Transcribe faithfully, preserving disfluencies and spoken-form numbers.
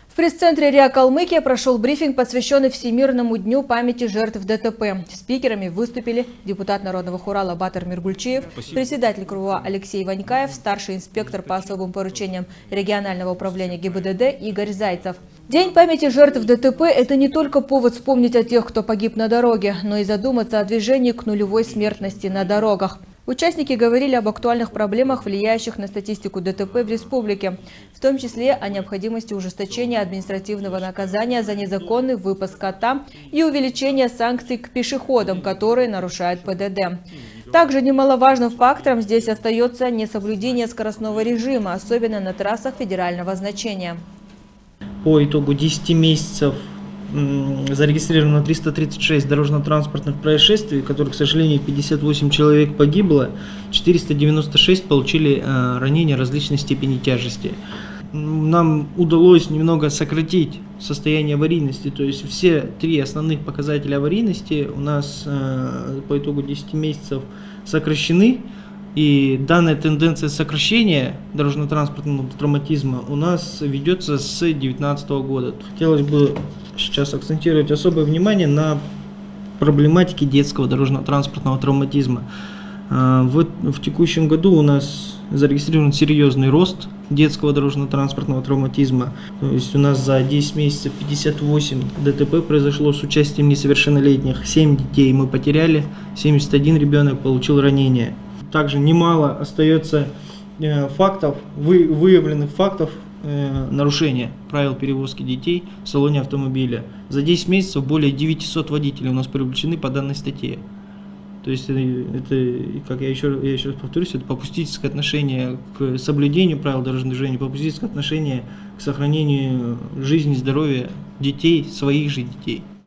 В пресс-центре РИА Калмыкия прошел брифинг, посвященный Всемирному дню памяти жертв ДТП. Спикерами выступили депутат Народного хурала Батыр Миргульчиев, председатель КРУА Алексей Ванькаев, старший инспектор по особым поручениям регионального управления ГИБДД Игорь Зайцев. День памяти жертв ДТП – это не только повод вспомнить о тех, кто погиб на дороге, но и задуматься о движении к нулевой смертности на дорогах. Участники говорили об актуальных проблемах, влияющих на статистику ДТП в республике, в том числе о необходимости ужесточения административного наказания за незаконный выпуск скота и увеличения санкций к пешеходам, которые нарушают ПДД. Также немаловажным фактором здесь остается несоблюдение скоростного режима, особенно на трассах федерального значения. По итогу десяти месяцев зарегистрировано триста тридцать шесть дорожно-транспортных происшествий, в которых, к сожалению, пятьдесят восемь человек погибло, четыреста девяносто шесть получили ранения различной степени тяжести. Нам удалось немного сократить состояние аварийности, то есть все три основных показателя аварийности у нас по итогу десяти месяцев сокращены. И данная тенденция сокращения дорожно-транспортного травматизма у нас ведется с две тысячи девятнадцатого года. Хотелось бы сейчас акцентировать особое внимание на проблематике детского дорожно-транспортного травматизма. В, в текущем году у нас зарегистрирован серьезный рост детского дорожно-транспортного травматизма. То есть у нас за десять месяцев пятьдесят восемь ДТП произошло с участием несовершеннолетних. семь детей мы потеряли, семьдесят один ребенок получил ранение. Также немало остается фактов, вы, выявленных фактов э, нарушения правил перевозки детей в салоне автомобиля. За десять месяцев более девятисот водителей у нас привлечены по данной статье. То есть это, это как я еще, я еще раз повторюсь, это попустительское отношение к соблюдению правил дорожного движения, попустительское отношение к сохранению жизни и здоровья детей, своих же детей.